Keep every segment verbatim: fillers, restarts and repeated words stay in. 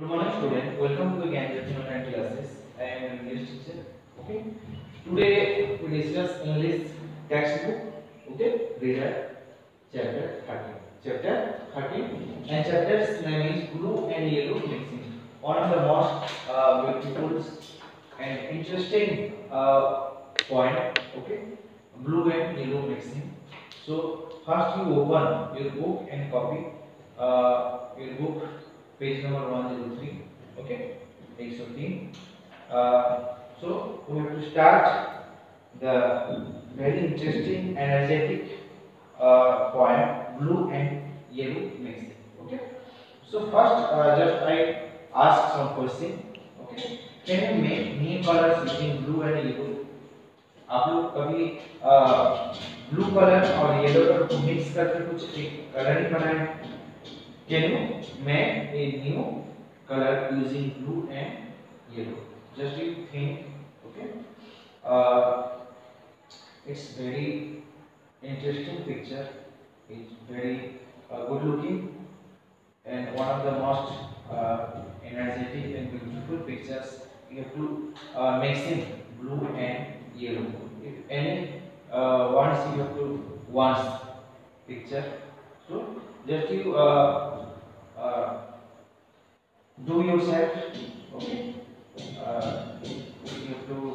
Good morning, student. Welcome to the Gyan Online classes. I am an English teacher. Okay. Today we discuss English textbook. Okay. Reader chapter thirteen. Chapter thirteen and chapter's name is blue and yellow mixing. One of the most uh, beautiful and interesting uh, point. Okay. Blue and yellow mixing. So first you open your book and copy uh, your book. Page number one hundred three. Okay, page fifteen. Uh, so we have to start the very interesting, energetic uh, poem, blue and yellow mixing. Okay. So first, uh, just I ask some question. Okay. Can you make new colors using blue and yellow? आप लोग कभी blue colour और yellow colour को mix करके कुछ एक colour ही बनाए? Can you make a new color using blue and yellow? Just you think, okay? Uh, it's very interesting picture. It's very uh, good looking and one of the most uh, energetic and beautiful pictures. You have to uh, mix in blue and yellow. If any uh, once you have to once picture, so just you. Uh, Uh, do yourself, okay? Uh, you have to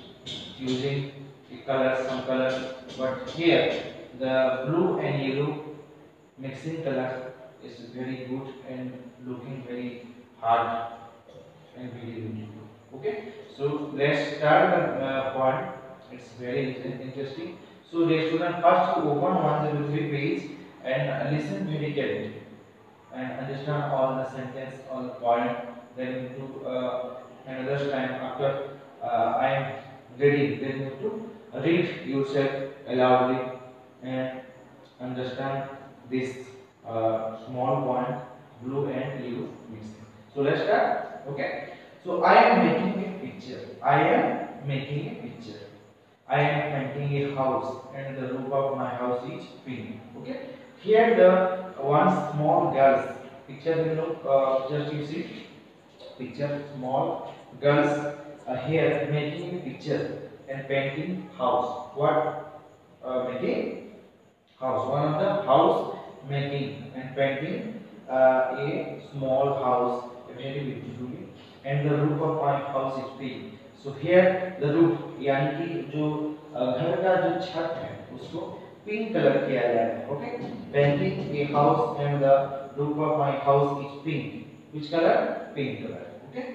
using the colors, some colors, but here the blue and yellow mixing color is very good and looking very hard and very beautiful. Okay, so let's start the uh, point. It's very interesting. So, dear student, first you open one hundred three page and listen very carefully and understand all the sentence, all the point. Then you to uh, another time after uh, I am ready, then you to read yourself aloudly and understand this uh, small point, blue and yellow mixing. So let's start. Okay. So I am making a picture. I am making a picture. I am painting a house, and the roof of my house is pink. Okay. Here the one small girls picture will look uh, just you see picture small girls uh, here making a picture and painting house. What uh, making house? One of the house making and painting uh, a small house very beautifully, and the roof of my house is pink. So here the roof यानी कि जो घर का जो छत है उसको pink color किया गया है. Okay, painting a house and the roof of my house is pink. Which color? Pink color. Okay,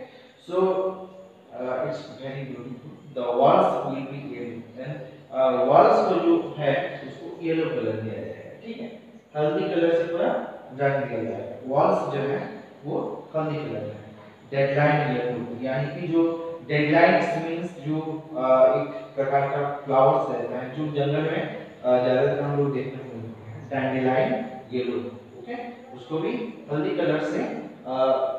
so uh, it's very beautiful. The walls will be yellow and uh, walls को जो है उसको yellow color दिया जाएगा. ठीक है, हल्दी colour से पूरा रंग दिया जाएगा. walls जो है वो हल्दी कलर है. डेडलाइन yellow यानी कि जो डेडलाइन मींस जो एक प्रकार का फ्लावर्स रहता है जो जंगल में ज्यादातर हम लोग देखने को मिलते हैं. डैंडेलाइन येलो. ओके, उसको भी हल्दी कलर से आ,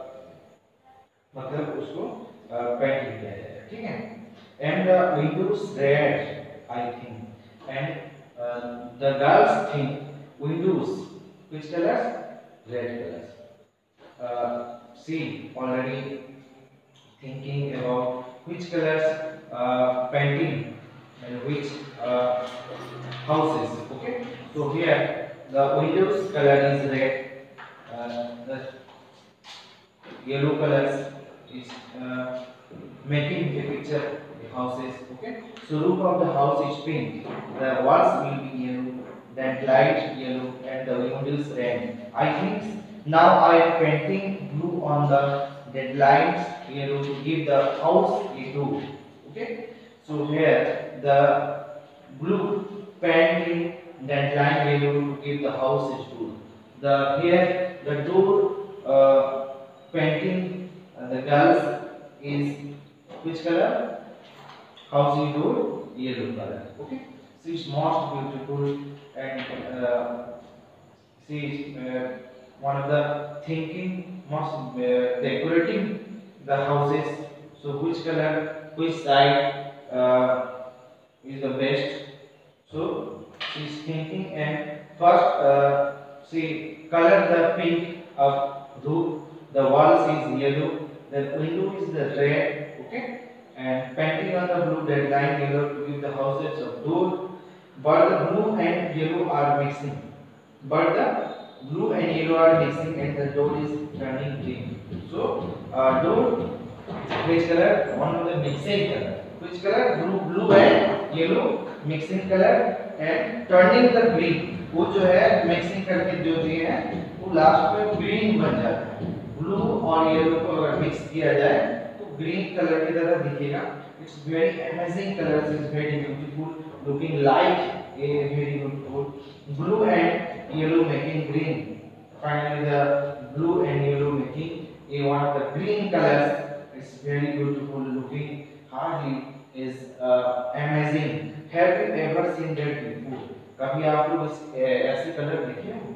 मतलब उसको पेंट किया जाएगा. ठीक है. And the windows red I think and the girls think windows which colours? Red colours. See already thinking about which colors uh, painting and which uh, houses. Okay, so here the windows color is red, uh, the yellow colors is uh, making a picture the houses. Okay, so roof of the house is pink, the walls will be yellow, then light yellow, and the windows red. I think now I am painting blue on the deadlines yellow to give the house a roof. Okay, so here the blue painting deadline yellow to give the house its roof. The here the door uh, painting uh, the girls is which color? House door yellow color. Okay, so it's most beautiful and uh, see uh, one of the thinking most uh, decorating the houses. So which color, which side uh, is the best? So she is thinking and first uh, she color the pink of roof the walls is yellow, the window is the red, okay, and painting on the blue, that line yellow to give the houses of door, but the blue and yellow are mixing, but the blue and yellow are mixing and the door is turning green. So uh, door which color? One of the mixing color. Which color? Blue, blue and yellow mixing color and turning the green. वो जो है mixing करके जो चीज है वो last में green बन जाता है. ब्लू और येलो को अगर मिक्स किया जाए तो ग्रीन कलर की तरह दिखेगा. It's very amazing colours, is very beautiful, looking like a very beautiful. Blue and yellow making green. Finally the blue and yellow making a one of the green colors. It's very beautiful looking. Hardly is uh, amazing. Have you ever seen that before? कभी आप लोग इस ऐसे colour देखे हो?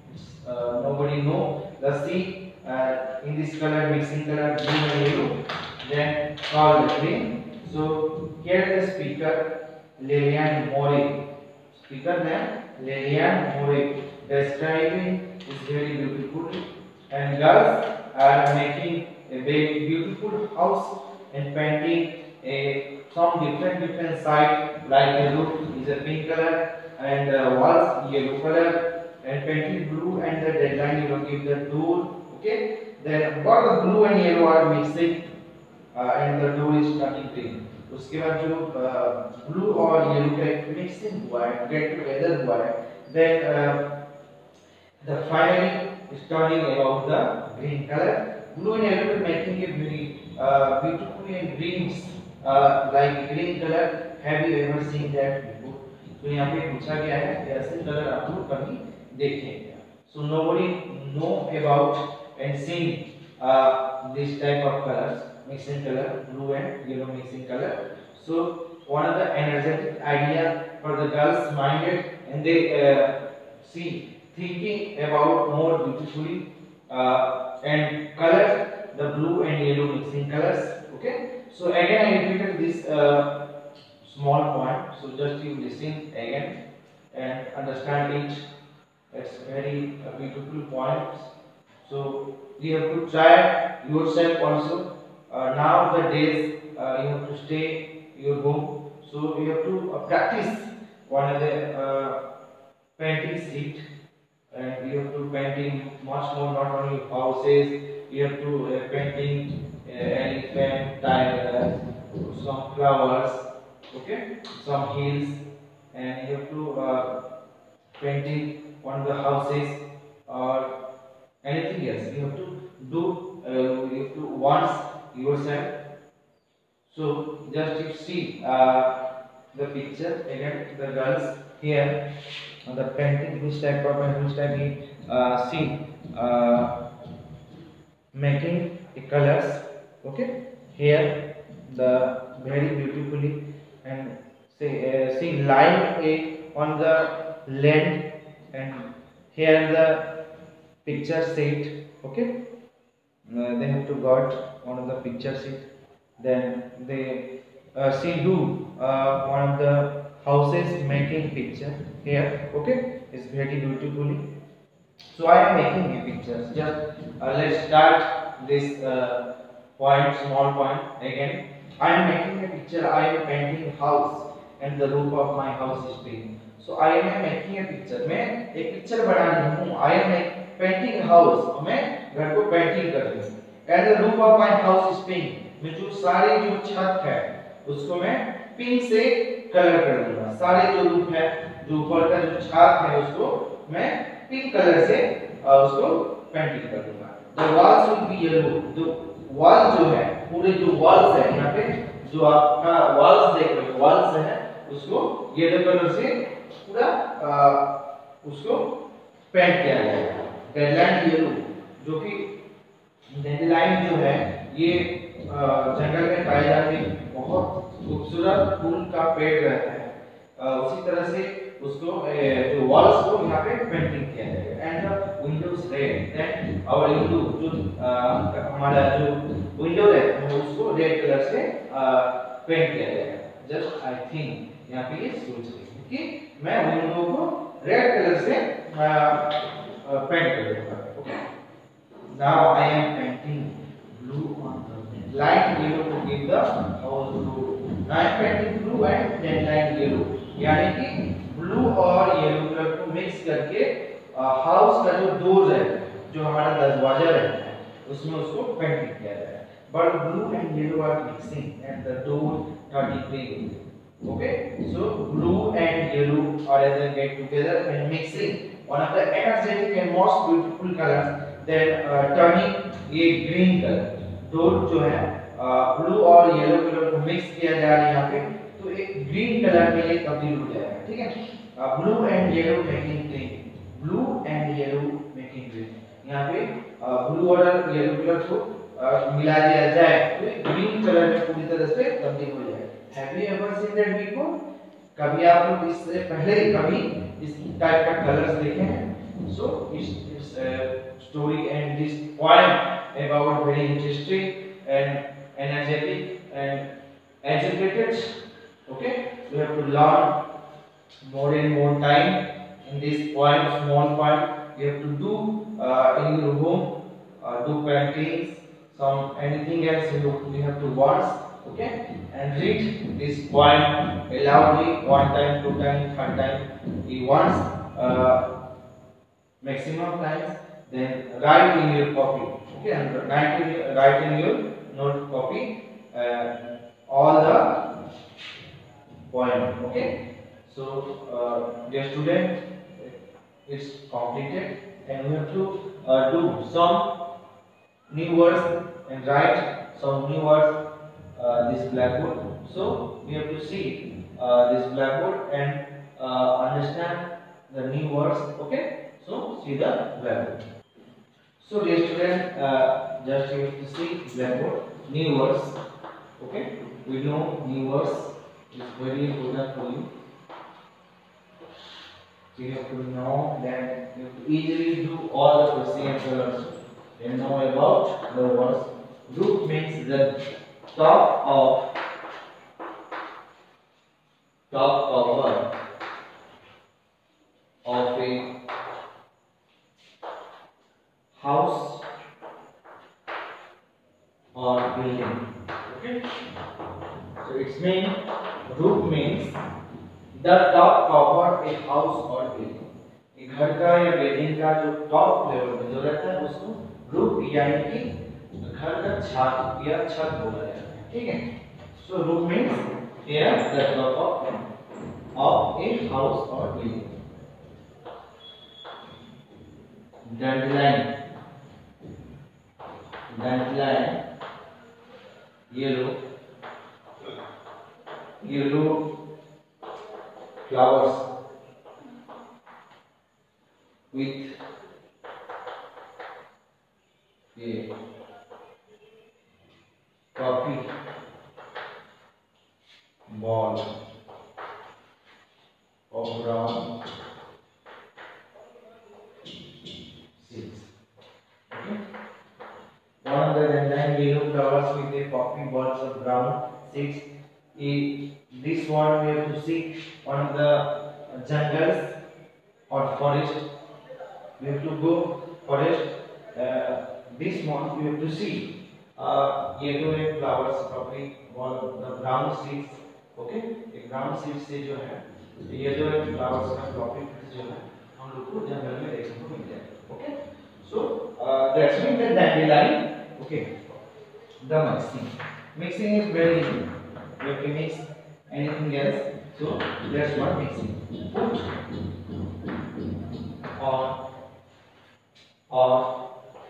Nobody know. The see uh, in this color mixing color blue and yellow, then called green. So here the speaker Lilian Mori. Speaker name Lilian Mori. Describing is very beautiful, and girls are making a very beautiful house and painting a some different different side, like the roof is a pink color and uh, walls yellow color and painting blue and the deadline you will give the door, okay. Then what the blue and yellow are mixing uh, and the door is turning green. उसके बाद जो blue और yellow का mixing हुआ है, get together हुआ है, then uh, the finally is turning about the green color. Blue and yellow making a very uh, beautiful and greens uh, like green color. Have you ever seen that before? तो यहाँ पे पूछा गया है कि ऐसे कलर आप लोग कभी देखे क्या? So nobody know about and seen uh, this type of colors, mixing color, blue and yellow mixing color. So one of the energetic idea for the girls minded, and they uh, see thinking about more beautifully uh, and colors, the blue and yellow mixing colors, okay. So again I repeated this uh, small point, so just you listen again and understand it. It's very uh, beautiful point. So you have to try yourself also. Uh, now the days uh, you have to stay your home, so you have to uh, practice one of the uh, painting sheet. And you have to painting much more, not only houses, you have to uh, painting uh, elephant, tigers, some flowers, okay, some hills, and you have to uh, painting on the houses or anything else. You have to do, uh, you have to once yourself. So just you see uh, the picture again, the girls here. On the painting, which type of and which type we uh, see uh, making the colors, okay. Here the very beautifully and say uh, see line a on the land, and here the picture sheet, okay. Uh, they have to got one of the picture sheet, then they uh, see do uh, one of the houses making picture here, okay. It's very beautifully. So I am making a picture. Just uh, let's start this uh, point, small point again. I am making a picture. I am painting house and the roof of my house is pink. So I am making a picture. मैं एक picture बना रही हूँ. I am painting house. मैं घर को painting कर रही हूँ. And the roof of my house is pink. मैं जो सारे जो छत है उसको मैं पिंक से कलर कर दूंगा. सारे जो रूफ है, जो ऊपर का जो छत है उसको मैं पिंक कलर से उसको पेंटिंग कर दूंगा. The walls will be yellow. जो वॉल जो है, पूरे जो वॉल्स है यहाँ पे, जो आपका वॉल्स देख रहे हो, वॉल्स है, उसको येलो कलर से पूरा आ, उसको पेंट किया जाएगा. डेडलाइन येलो, जो कि डेडलाइन जो है ये जंगल में पाए जाते बहुत खूबसूरत फूल का पेड़ रहता है. आ, उसी तरह से उसको जो वॉल्स को यहाँ पे पेंटिंग किया जाएगा. And the windows red, then our window जो हमारा जो विंडो है उसको रेड कलर से पेंट किया जाएगा. जस्ट आई थिंक यहाँ पे ये सोच रही है कि मैं विंडो को रेड कलर से पेंट कर दूंगा. Okay, Now I am painting blue on the light yellow to give the house blue. Now I am painting blue and then light yellow. यानी कि ब्लू और येलो कलर को mix करके house का जो डोर है, जो हमारा दरवाजा रहता है, उसमें उसको पेंटिंग किया जाए. But blue and yellow are mixing and the door thirty-three. Okay, so blue and yellow are as they get together and mixing one of the energetic and most beautiful colors. Then uh, turning a green color. door जो है blue uh, और yellow colour को mix किया जा रहा है यहाँ पे, तो एक ग्रीन कलर में ये तब्दील हो जाएगा. ठीक है, blue and yellow making green, blue and yellow making green. यहाँ पे ब्लू uh, और येलो कलर को uh, मिला दिया जाए तो ग्रीन कलर में पूरी तरह से तब्दील हो जाए. Have you ever seen that before? कभी आप लोग इससे पहले कभी इस टाइप का कलर्स देखे हैं? So it's, it's a story and this poem about very interesting and energetic and educated. Okay, we have to learn more and more time in this poem, small poem. You have to do uh, in your home, uh, do paintings, some anything else you, you have to watch. Okay, and read this poem loudly one time, two time, third time. You once uh, maximum times. Then write in your copy. Okay, and write in, write in your note copy uh, all the poem. Okay, so uh, dear student, it's completed and we have to uh, do some new words and write some new words. Uh, this blackboard. So we have to see uh, this blackboard and uh, understand the new words. Okay. So see the blackboard. So dear student, uh, just you have to see blackboard. New words. Okay. We know new words is very important for you. So you have to know that you have to easily do all the questions also. You know about the words. Group means the top of top cover of a house or building. Okay, so its mean roof means the top cover a house or building. एक घर का या building का जो top level में जो रहता है उसको रूफ यानी कि घर का छत या छत बोला जाता है. ठीक है, so roof means here the top of of a house or building. Dandelion, dandelion, yellow, yellow flowers with a coffee ball of brown seeds. Okay. One of the dandelion yellow flowers with a coffee balls of brown seeds. This one we have to see one of the jungles or forest. We have to go forest. Uh, this one we have to see. Uh, yellow flowers coffee ball the brown seeds. Okay, एक brown seeds से जो है yellow flowers का coffee जो है हम लोग को जंगल में देखने को मिलता है. Okay, so uh, that's mean that dandelion. Okay, the mixing mixing is very easy. You have to mix anything else, so that's what mixing. Put or or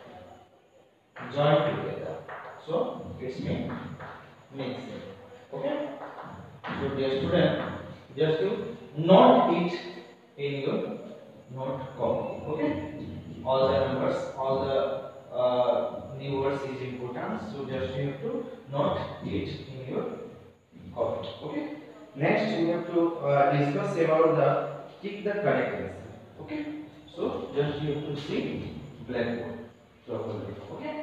join together, so it's mean mixing. Okay, so dear student, just to note it in your note copy. Okay, all the numbers, all the uh, new words is important, so just you have to note it in your copy. Okay, next we have to uh, discuss about the tick the correct answer. Okay, so just you have to see blackboard properly. Okay.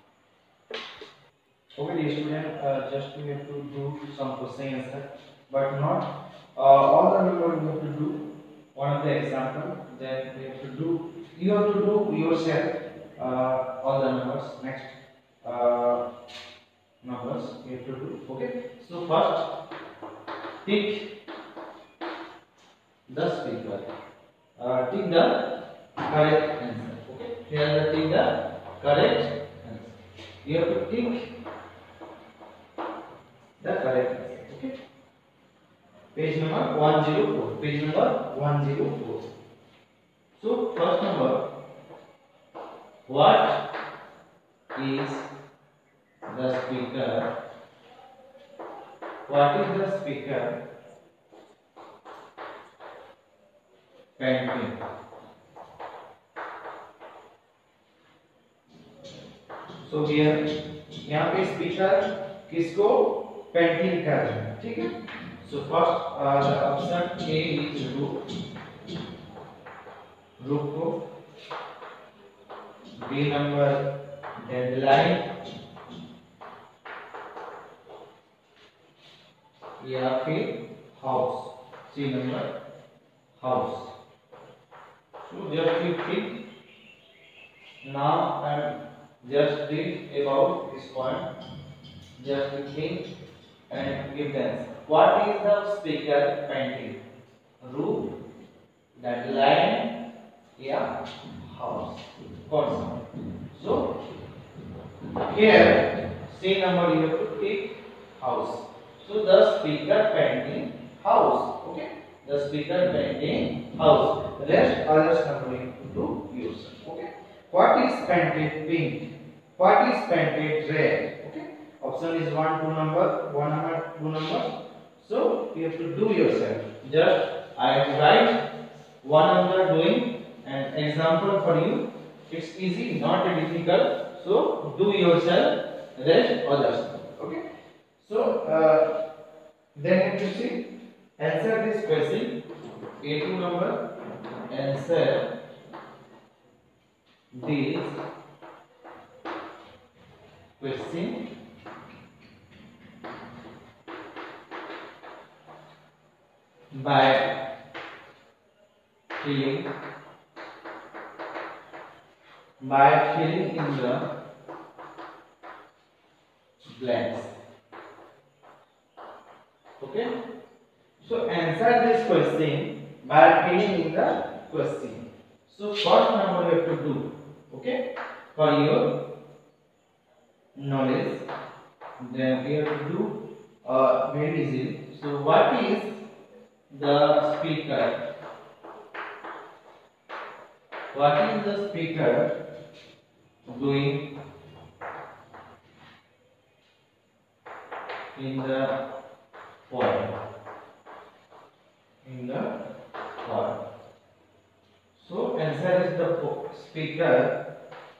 Okay, dear student, uh, just we have to do some question answer, but not uh, all the number we have to do. One of the example, then we have to do. You have to do yourself uh, all the numbers. Next uh, numbers you have to do. Okay, so first tick the speaker, uh, tick the correct answer. Okay, here the tick the correct answer. You have to tick the correct answer. Okay, page number one zero four, page number one zero four. So first number, what is the speaker, what is the speaker painting? So here यहाँ पे speaker किसको painting कर रहे हैं, ठीक है. So first uh, the option A is roof, roof को. B number deadline, या फिर house. C number house. So just you think now and just read about this point. Just think and give the answer. What is the speaker painting? Roof, deadline, या house. कौन सा? So here C number you have to take house. So the speaker painting house. Okay, the speaker painting house. Rest others number you have to do yourself. Okay, what is painted pink? What is painted red? Okay, option is one, two number, one number, two number. So you have to do yourself. Just I have to write one number doing an example for you. It's easy, not difficult. So do yourself. Rest others. Okay. So uh, then you see, answer this question. A two number. Answer this question by filling by filling in the blanks. Okay, so answer this question by filling in the question. So first number you have to do, okay, for your knowledge, then you have to do uh, very easy. So what is the speaker? What is the speaker doing in the poem? In the poem. So answer is the speaker.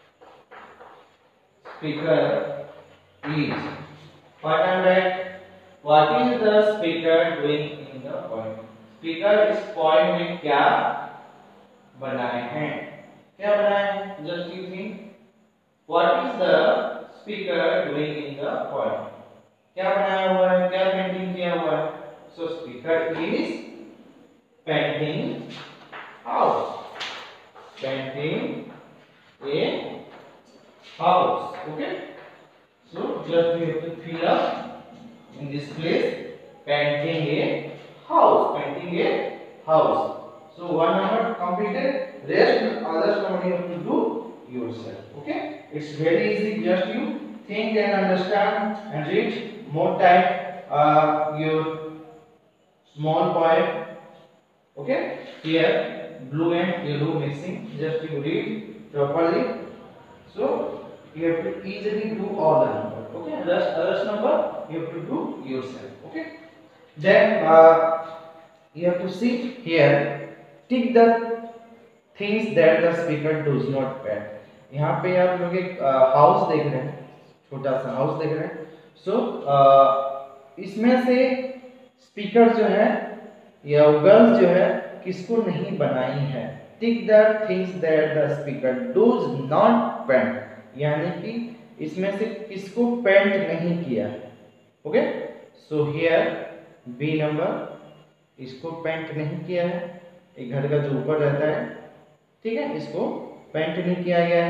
Speaker is. What I write? What is the speaker doing in the poem? Speaker is poem में क्या बनाए हैं? क्या बनाए हैं? Just you think. What is the speaker doing in the poem? क्या बनाया हुआ है? क्या पेंटिंग किया हुआ है? So speaker is painting house. Painting a house. Okay. So just we have to fill up in this place. Painting a house. Painting a house. So one number completed. Rest others number you have to do yourself. Okay. It's very easy. Just you think and understand and read more time uh, your small poem. Okay. Here blue and yellow mixing. Just you read properly. So you have to easily do all the number. Okay. Rest others number you have to do yourself. Okay. Then uh, you have to see here. Tick the things that the speaker does not paint. यहाँ पे आप लोग एक house देख रहे हैं, छोटा सा हाउस देख रहे हैं. सो so, इसमें से स्पीकर जो है या गर्ल्स जो है किसको नहीं बनाई है. Tick the things that the speaker does not paint, यानी कि इसमें से किसको पेंट नहीं किया है. Okay. So here B number, इसको पेंट नहीं किया है. एक घर का जो ऊपर रहता है, ठीक है, इसको पेंट नहीं किया गया है.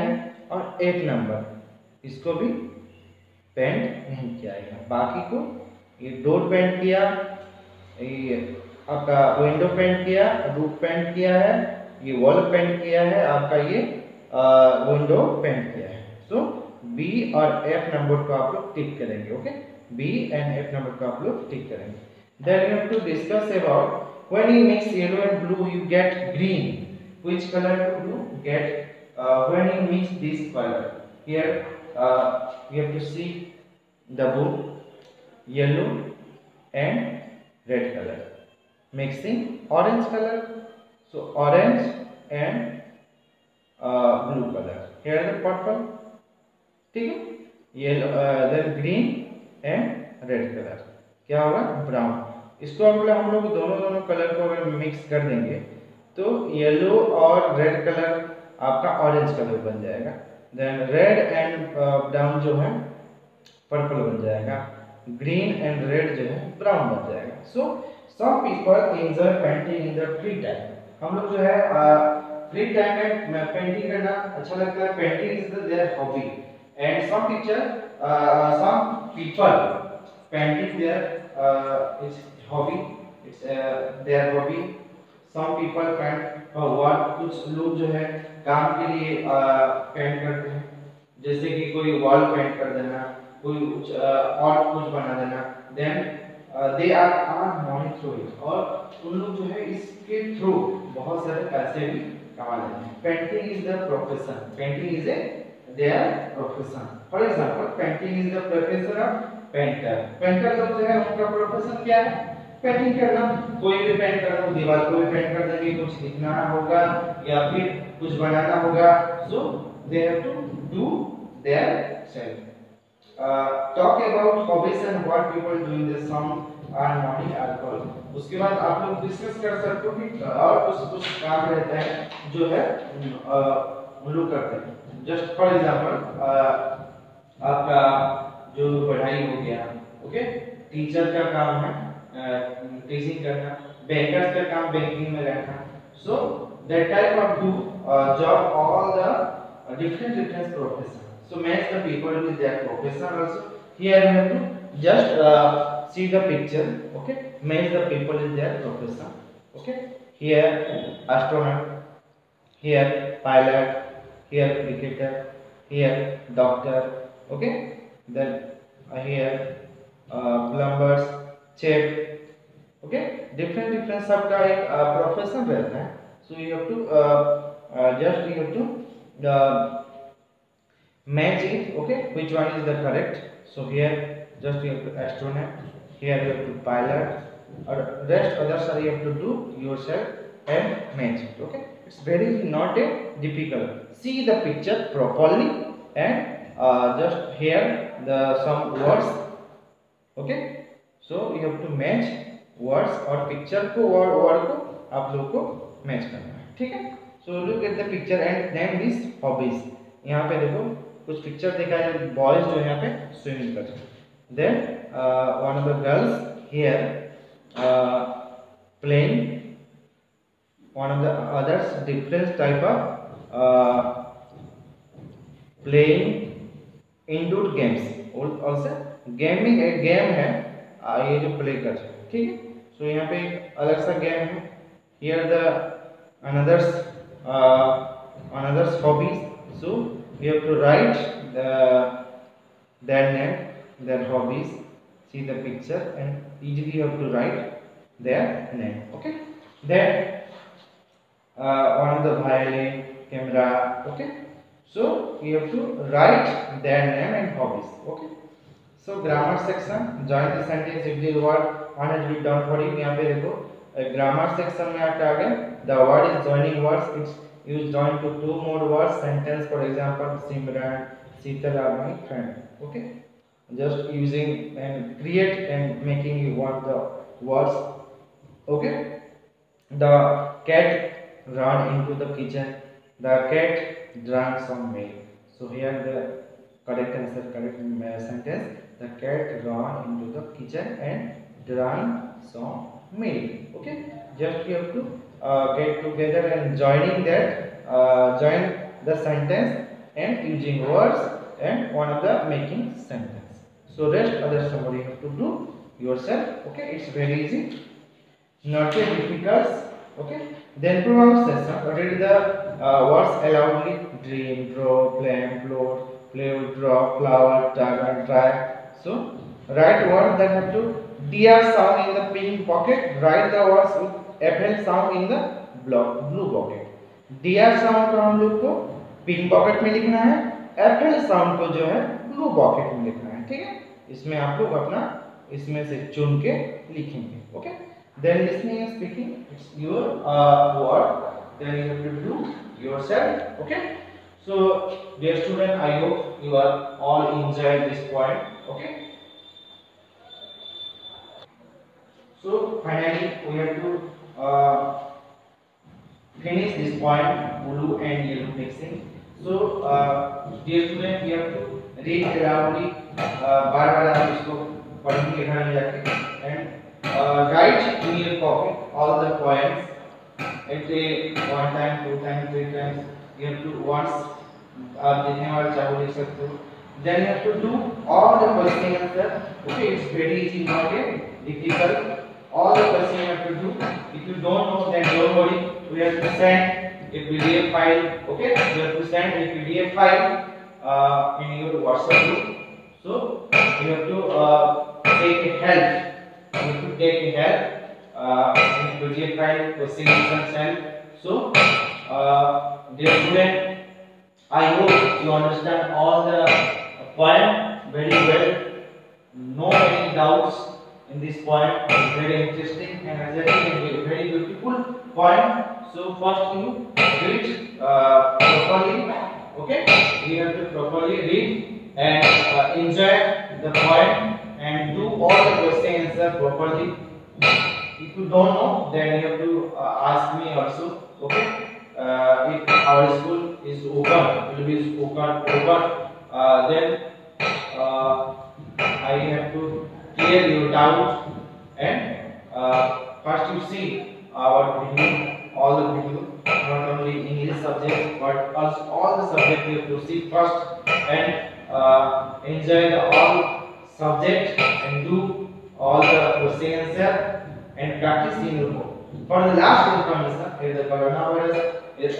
और एक नंबर इसको भी पेंट नहीं किया है। बाकी को ये डोर पेंट किया, ये आपका विंडो पेंट किया, रूफ पेंट किया है, ये वॉल पेंट किया है, आपका ये विंडो पेंट किया है। सो बी और एफ नंबर को आप लोग टिक करेंगे। Okay, B and F number को आप लोग टिक करेंगे। Then you have to discuss about when you mix yellow and blue you get green, which colour to do get when you mix this colour here you have to see the book yellow and red color mixing orange color, so orange and uh, blue color, here the purple, ठीक है, yellow then green and red color, क्या होगा brown। इसको हम लोग हम लोग दोनों दोनों कलर को अगर मिक्स कर देंगे तो येलो और रेड कलर आपका ऑरेंज कलर बन जाएगा, देन रेड एंड ब्राउन जो है पर्पल बन जाएगा, ग्रीन एंड रेड जो है ब्राउन बन जाएगा। So some people enjoy painting in the free time. हम लोग जो है फ्री टाइम में पेंटिंग करना अच्छा लगता है, painting is their hobby and some teacher some people painting there is hobby, it's their hobby. Some people paint work, कुछ लोग जो है काम के लिए पेंट करते हैं, जैसे कि कोई वॉल पेंट कर देना, कोई कुछ और कुछ बना देना, then they are earn money through it, और उन लोग जो है इसके थ्रू बहुत सारे पैसे भी कमा लेते हैं। Painting is the profession, painting is a their profession. For example painting is the profession of painter. Painter लोग जो है उनका प्रोफेशन क्या है, पेंटिंग करना, कोई भी पेंट करना, दीवार को भी पेंट कर देंगे, कुछ लिखना होगा या फिर कुछ बनाना होगा, so they have to do their self. Talk about hobbies and what people do in the some earn money alcohol. उसके बाद आप लोग डिस्कस कर सकते हो कि और कुछ कुछ काम रहता है जो है उन लोग करते हैं। जस्ट फॉर एग्जांपल आपका जो पढ़ाई हो गया, ओके, टीचर का काम है टीचिंग करना, बैंकर्स का काम बैंकिंग में रहना, so that type of do job all the different different profession, so match the people with their profession also. Here you have to just uh, see the picture, okay, match the people with their profession, okay, here astronaut, here pilot, here cricketer, here doctor, okay, then uh, here uh, plumbers, chef, okay, different different सबका एक profession uh, रहता है, so you have to uh, uh, just you have to uh, match it, okay, which one is the correct. So here just you have to astronaut, here you have to pilot, or rest others are you have to do yourself and match it, okay. It's very not a difficult. See the picture properly and uh, just hear the some words, okay. So you have to match words और picture को और word को आप लोग को match करना है, ठीक है। So look at the picture and name these hobbies. यहाँ पे देखो कुछ पिक्चर देखा है, बॉयज जो यहाँ पे स्विमिंग कर रहे हैं, then one of the girls here playing one of the others different type of playing indoor games, also gaming एक गेम है uh, ये जो प्ले कर रहे हैं, ठीक है। सो यहाँ पे एक अलग सा गेम है, here the others others hobbies, so you have to write the their name, their hobbies, see the picture and easily you have to write their name, okay. Then uh, one of the violin, camera, okay, so you have to write their name and hobbies, okay. So grammar section, join the sentence if the word one has been done for you। यहाँ पे देखो grammar section में आपका आ गया, the word is joining words, it's use join to two more words sentence, for example Simran, Sheetal are my friend, okay. Just using and create and making you want the words, okay. The cat ran into the kitchen, the cat drank some milk, so here the correct answer, correct sentence, the cat ran into the kitchen and drank some milk, okay. Just you have to Uh, get together and joining that uh, join the sentence and using words and one of the making sentence. So rest other summary you have to do yourself. Okay, it's very easy, not very difficult. Okay, then pronunciation. Read the uh, words aloudly: dream, draw, plan, float, play, draw, flower, tug and try. So write words that have to dr sound in the pink pocket. Write the words with fl sound in the blue pocket. dr sound को हम लोग को pink pocket में लिखना है, fl sound को जो है ब्लू पॉकेट में लिखना है. ठीक है, इसमें आप लोग अपना इसमें से चुन के लिखेंगे. Okay, then listening and speaking, it's your uh, word, then you have to do yourself. Okay, so dear student, I hope you are all enjoyed this point. Okay, so finally we have to uh, finish this point, blue and yellow mixing. So uh, dear student, you have to read loudly, बार बार आप इसको पढ़ने घर में जाके, and uh, write in your copy all the points at a one time, two times, three times. You have to once आप देखने वाले चाहो लिख सकते हो. Then you have to do all the question answer. Okay, it's very easy, not yet difficult. All the question you have to do. If you don't know, then don't worry. We have to send a P D F file. Okay, you have to send a P D F file uh, in your WhatsApp group. So you have to uh, take a help. You have to take a help uh, in P D F file question answer help. So uh, dear student, I hope you understand all the point very well. No any doubts in this point. It's very interesting and very very beautiful point. So first you read uh, properly. Okay, you have to properly read and uh, enjoy the point and do all the question answer properly. If you don't know, then you have to uh, ask me also. Okay, uh, if our school is open, it will be open open. Uh, then uh, I have to clear your doubt, and uh, first you see our video, all the video, not only English subject but also all the subject you have to see first, and uh, enjoy the all subject and do all the question answer and practice in your home. For the last information, if the coronavirus is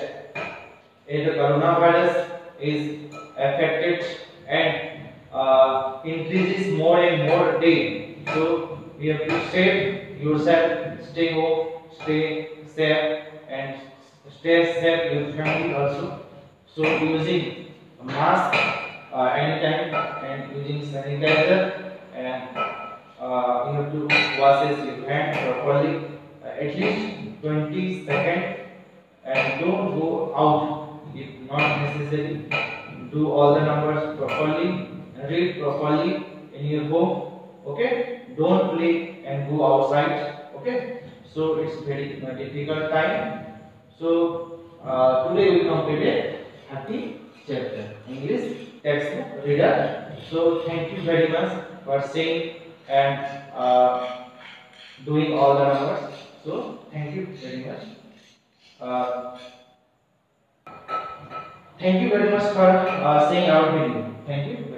if the coronavirus is affected and uh, increases more and more day, so you have to save yourself, stay home, stay safe, and stay safe your family also. So using a mask uh, anytime and using sanitizer, and uh, you have to wash your hand properly uh, at least twenty seconds, and don't go out if not necessary. Do all the numbers properly and read properly in your home. Okay, don't play and go outside. Okay, so it's very uh, difficult time. So uh, today we completed thirty chapter English textbook reader. So thank you very much for saying and uh, doing all the numbers. So thank you very much. Uh, thank you very much for uh, seeing our video. Thank you.